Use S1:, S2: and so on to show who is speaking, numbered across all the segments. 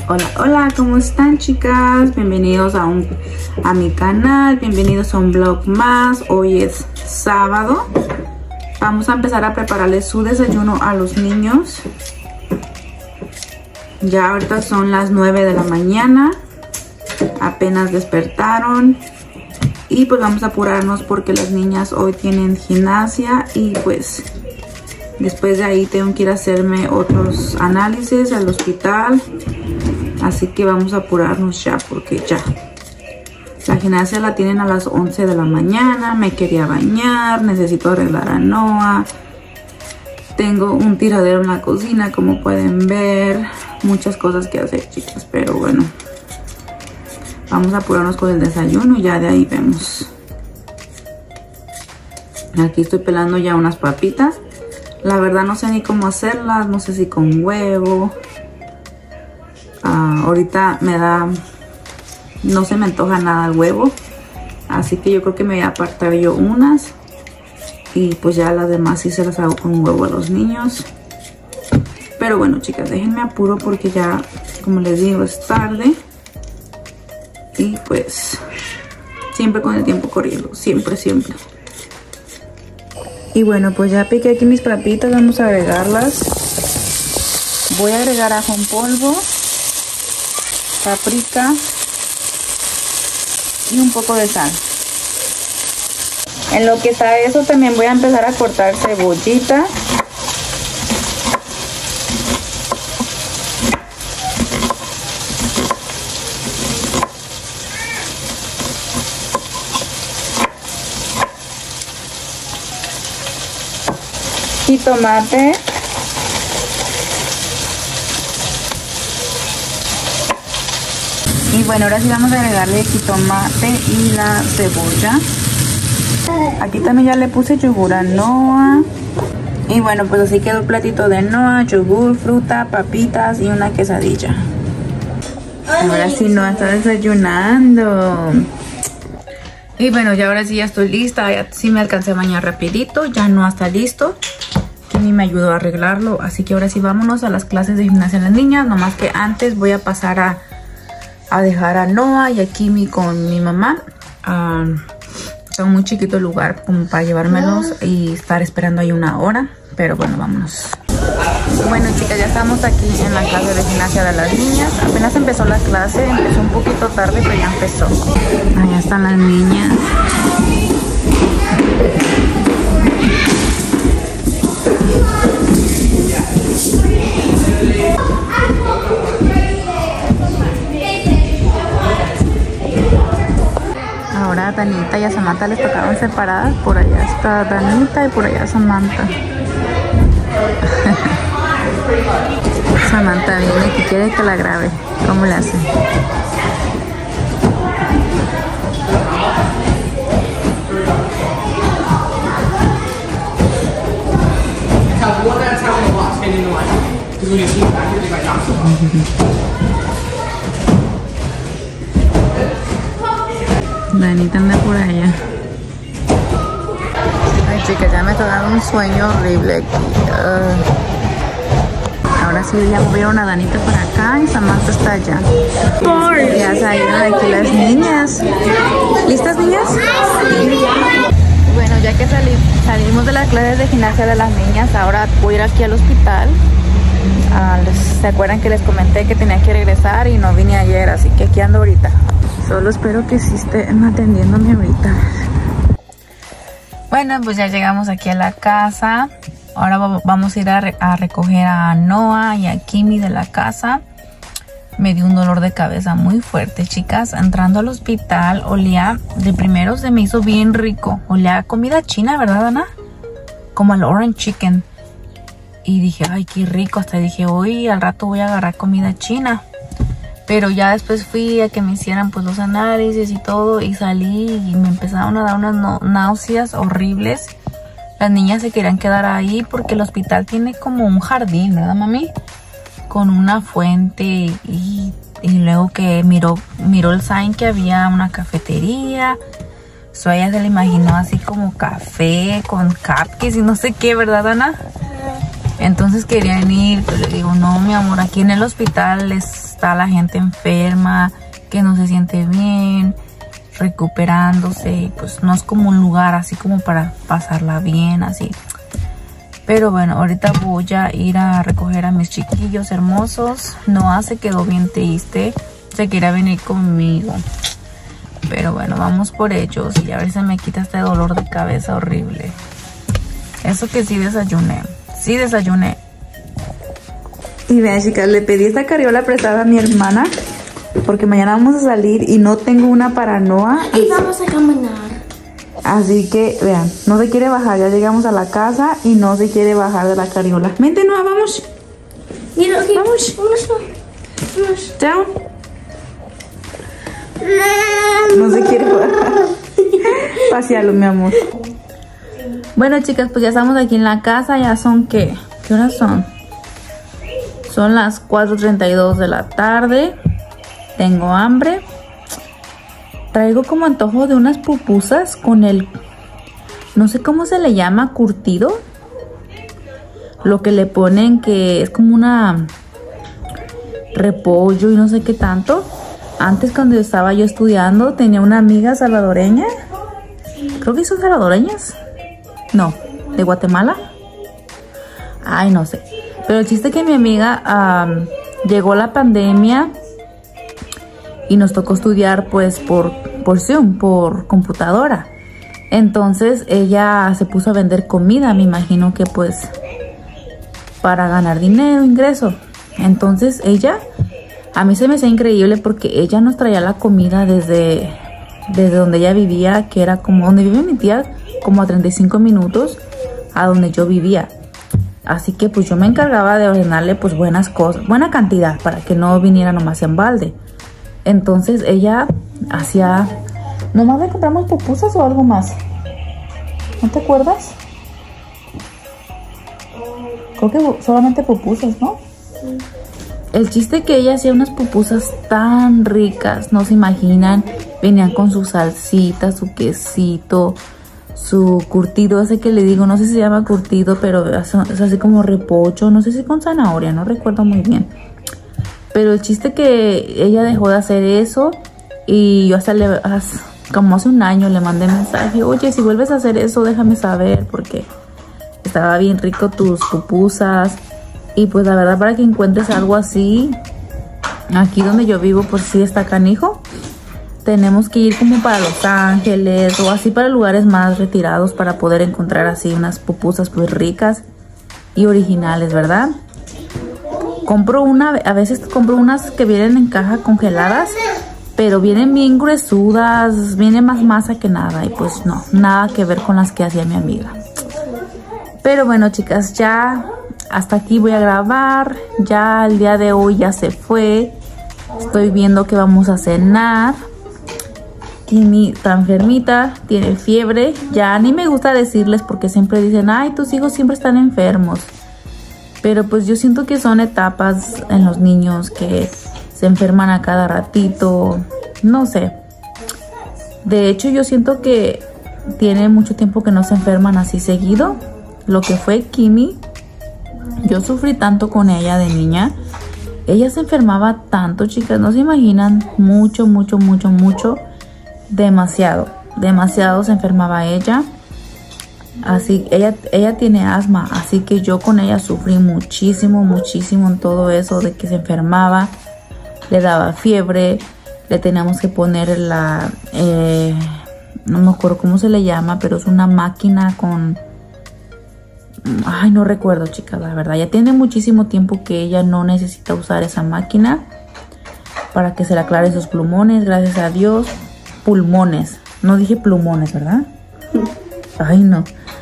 S1: Hola, hola, ¿cómo están, chicas? Bienvenidos a mi canal, bienvenidos a un vlog más. Hoy es sábado. Vamos a empezar a prepararles su desayuno a los niños. Ya ahorita son las 9 de la mañana. Apenas despertaron. Y pues vamos a apurarnos porque las niñas hoy tienen gimnasia y pues después de ahí tengo que ir a hacerme otros análisis al hospital. Así que vamos a apurarnos ya porque ya. La gimnasia la tienen a las 11 de la mañana. Me quería bañar. Necesito arreglar a Noah. Tengo un tiradero en la cocina, como pueden ver. Muchas cosas que hacer, chicas. Pero bueno. Vamos a apurarnos con el desayuno y ya de ahí vemos. Aquí estoy pelando ya unas papitas. La verdad no sé ni cómo hacerlas. No sé si con huevo. Ahorita no se me antoja nada el huevo. Así que yo creo que me voy a apartar yo unas. Y pues ya las demás sí se las hago con huevo a los niños. Pero bueno, chicas, déjenme apuro porque ya, como les digo, es tarde. Y pues siempre con el tiempo corriendo, siempre. Y bueno, pues ya piqué aquí mis papitas, vamos a agregarlas. Voy a agregar ajo en polvo, paprika y un poco de sal. En lo que está eso también voy a empezar a cortar cebollita. Y tomate. Y bueno, ahora sí vamos a agregarle el jitomate y la cebolla. Aquí también ya le puse yogur a Noah. Y bueno, pues así quedó el platito de Noah. Yogur, fruta, papitas y una quesadilla. Ahora sí Noah está desayunando. Y bueno, ya ahora sí ya estoy lista. Ya sí me alcancé a bañar rapidito. Ya Noah está listo. Kimi me ayudó a arreglarlo. Así que ahora sí vámonos a las clases de gimnasia de las niñas. Nomás que antes voy a pasar a dejar a Noah y a Kimi con mi mamá. Está muy chiquito el lugar como para llevármelos y estar esperando ahí una hora. Pero bueno, vámonos. Bueno, chicas, ya estamos aquí en la clase de gimnasia de las niñas. Apenas empezó la clase, empezó un poquito tarde, pero ya empezó. Allá están las niñas. Ahora a Danita y a Samantha les tocaron separadas. Por allá está Danita y por allá Samantha. Samantha viene que quiere que la grabe. ¿Cómo le hace? Danita anda por allá. Ay, chicas, ya me está dando un sueño horrible aquí. Ahora sí ya movieron a Danita para acá y Samantha está allá. Ya salieron aquí las niñas. ¿Listas, niñas? Bueno, ya que salimos de las clases de gimnasia de las niñas, ahora voy a ir aquí al hospital. ¿Se acuerdan que les comenté que tenía que regresar y no vine ayer? Así que aquí ando ahorita. Solo espero que sí estén atendiéndome ahorita. Bueno, pues ya llegamos aquí a la casa. Ahora vamos a ir a recoger a Noah y a Kimi de la casa. Me dio un dolor de cabeza muy fuerte, chicas. Entrando al hospital, olía, de primero se me hizo bien rico. Olía a comida china, ¿verdad, Ana? Como al orange chicken. Y dije, ay, qué rico. Hasta dije, hoy al rato voy a agarrar comida china. Pero ya después fui a que me hicieran pues los análisis y todo. Y salí y me empezaron a dar unas náuseas horribles. Las niñas se querían quedar ahí porque el hospital tiene como un jardín, ¿verdad, mami? Con una fuente y luego que miró el sign que había una cafetería. So ella se le imaginó así como café con cupcakes y no sé qué, ¿verdad, Ana? Entonces querían ir, pero le digo, no, mi amor, aquí en el hospital es está la gente enferma, que no se siente bien, recuperándose, y pues no es como un lugar así como para pasarla bien, así. Pero bueno, ahorita voy a ir a recoger a mis chiquillos hermosos. Noah se quedó bien triste, se quería venir conmigo. Pero bueno, vamos por ellos y a ver si se me quita este dolor de cabeza horrible. Eso que sí desayuné. Sí desayuné. Y vean, chicas, le pedí esta carriola prestada a mi hermana porque mañana vamos a salir y no tengo una para Noah.
S2: Y vamos a caminar.
S1: Así que, vean, no se quiere bajar. Ya llegamos a la casa y no se quiere bajar de la carriola. Vente, Noah, vamos.
S2: Mira, aquí.
S1: Vamos.
S2: Vamos.
S1: Down. No se quiere bajar. Pasealo, mi amor. Bueno, chicas, pues ya estamos aquí en la casa. Ya son, ¿qué horas son? Son las 4:32 de la tarde. Tengo hambre. Traigo como antojo de unas pupusas con el... no sé cómo se le llama, curtido. Lo que le ponen que es como una... repollo y no sé qué tanto. Antes cuando estaba yo estudiando tenía una amiga salvadoreña. Creo que son salvadoreñas. No, de Guatemala. Ay, no sé. Pero el chiste es que mi amiga llegó la pandemia y nos tocó estudiar pues por Zoom, por computadora. Entonces ella se puso a vender comida, me imagino que pues para ganar dinero, ingreso. Entonces ella, a mí se me hacía increíble porque ella nos traía la comida desde donde ella vivía, que era como donde vive mi tía, como a 35 minutos a donde yo vivía. Así que pues yo me encargaba de ordenarle pues buenas cosas, buena cantidad para que no viniera nomás en balde. Entonces ella hacía... ¿Nomás le compramos pupusas o algo más? ¿No te acuerdas? Creo que solamente pupusas, ¿no? Sí. El chiste es que ella hacía unas pupusas tan ricas, no se imaginan. Venían con su salsita, su quesito, su curtido, ese que le digo, no sé si se llama curtido, pero es así como repollo, no sé si con zanahoria, no recuerdo muy bien. Pero el chiste es que ella dejó de hacer eso y yo hasta como hace un año le mandé mensaje, oye, si vuelves a hacer eso déjame saber porque estaba bien rico tus pupusas. Y pues la verdad, para que encuentres algo así, aquí donde yo vivo, pues sí está canijo. Tenemos que ir como para Los Ángeles o así para lugares más retirados para poder encontrar así unas pupusas pues ricas y originales, ¿verdad? A veces compro unas que vienen en caja congeladas, pero vienen bien gruesudas, viene más masa que nada. Y pues no, nada que ver con las que hacía mi amiga. Pero bueno, chicas, ya... hasta aquí voy a grabar. Ya el día de hoy ya se fue. Estoy viendo que vamos a cenar. Kimi está enfermita, tiene fiebre. Ya ni me gusta decirles porque siempre dicen, ay, tus hijos siempre están enfermos. Pero pues yo siento que son etapas en los niños que se enferman a cada ratito. No sé. De hecho yo siento que tiene mucho tiempo que no se enferman así seguido. Lo que fue Kimi. Yo sufrí tanto con ella de niña. Ella se enfermaba tanto, chicas. No se imaginan. Mucho, mucho, mucho, mucho. Demasiado. Demasiado se enfermaba ella. Así, ella tiene asma. Así que yo con ella sufrí muchísimo, muchísimo en todo eso de que se enfermaba. Le daba fiebre. Le teníamos que poner la... no me acuerdo cómo se le llama, pero es una máquina con... Ay, no recuerdo, chicas, la verdad. Ya tiene muchísimo tiempo que ella no necesita usar esa máquina para que se le aclare sus pulmones, gracias a Dios. Pulmones, no dije plumones, ¿verdad? Ay, no.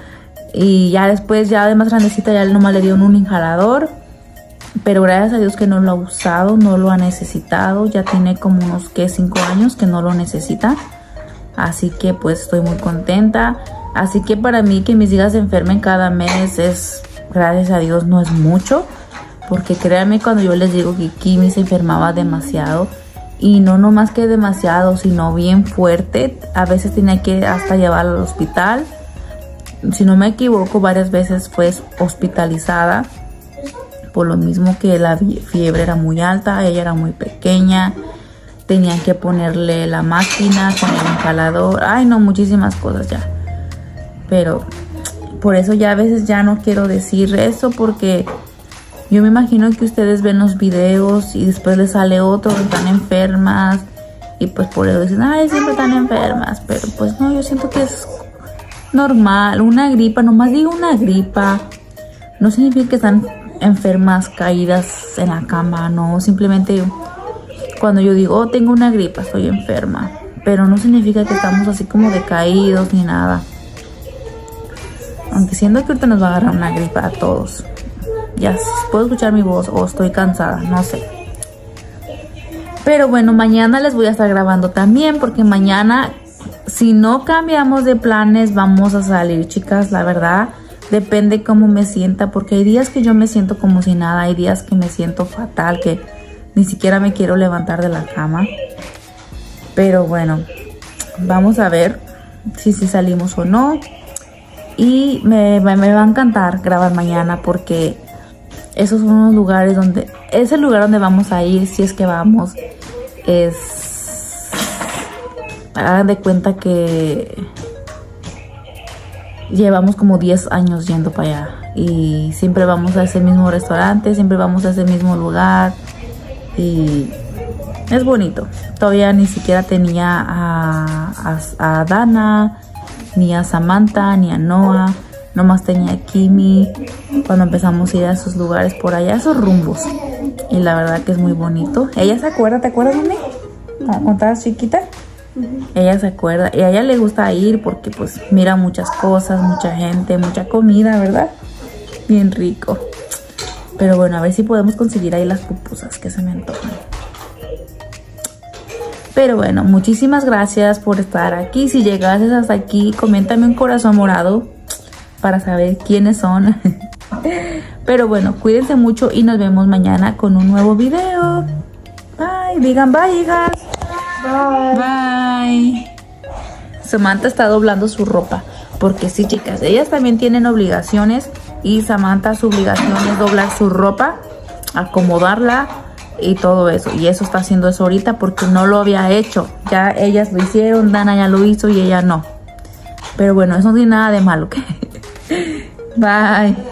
S1: Y ya después, ya de más grandecita, ya nomás le dieron un inhalador. Pero gracias a Dios que no lo ha usado, no lo ha necesitado. Ya tiene como unos, ¿qué? 5 años que no lo necesita. Así que pues estoy muy contenta. Así que para mí que mis hijas se enfermen cada mes es, gracias a Dios, no es mucho. Porque créanme cuando yo les digo que Kimi se enfermaba demasiado. Y no nomás que demasiado, sino bien fuerte. A veces tenía que hasta llevarla al hospital. Si no me equivoco, varias veces fue hospitalizada por lo mismo que la fiebre era muy alta, ella era muy pequeña, tenían que ponerle la máquina con el inhalador, ay no, muchísimas cosas ya. Pero por eso ya a veces ya no quiero decir eso, porque yo me imagino que ustedes ven los videos y después les sale otro que están enfermas y pues por eso dicen, ay, siempre están enfermas, pero pues no, yo siento que es normal, una gripa, nomás digo una gripa, no significa que están enfermas, caídas en la cama, no, simplemente cuando yo digo, oh, tengo una gripa, estoy enferma, pero no significa que estamos así como decaídos ni nada, aunque siento que ahorita nos va a agarrar una gripa a todos, ya puedo escuchar mi voz o estoy cansada, no sé. Pero bueno, mañana les voy a estar grabando también, porque mañana, si no cambiamos de planes, vamos a salir, chicas, la verdad. Depende cómo me sienta, porque hay días que yo me siento como si nada, hay días que me siento fatal, que ni siquiera me quiero levantar de la cama. Pero bueno, vamos a ver si salimos o no. Y me va a encantar grabar mañana, porque esos son los lugares donde, es el lugar donde vamos a ir, si es que vamos. Hagan de cuenta que llevamos como 10 años yendo para allá y siempre vamos a ese mismo restaurante, siempre vamos a ese mismo lugar y es bonito. Todavía ni siquiera tenía a Dana, ni a Samantha, ni a Noah, nomás tenía a Kimi cuando empezamos a ir a esos lugares por allá, esos rumbos, y la verdad que es muy bonito. Ella se acuerda, ¿te acuerdas, mami? Cuando estabas chiquita. Ella se acuerda y a ella le gusta ir porque pues mira muchas cosas, mucha gente, mucha comida, ¿verdad? Bien rico. Pero bueno, a ver si podemos conseguir ahí las pupusas que se me antojan. Pero bueno, muchísimas gracias por estar aquí. Si llegases hasta aquí, coméntame un corazón morado para saber quiénes son. Pero bueno, cuídense mucho y nos vemos mañana con un nuevo video. Bye, digan bye, hijas.
S2: Bye.
S1: Bye. Samantha está doblando su ropa, porque sí, chicas, ellas también tienen obligaciones y Samantha, su obligación es doblar su ropa, acomodarla y todo eso, y eso está haciendo eso ahorita porque no lo había hecho. Ya ellas lo hicieron, Dana ya lo hizo y ella no, pero bueno, eso no tiene nada de malo. Bye.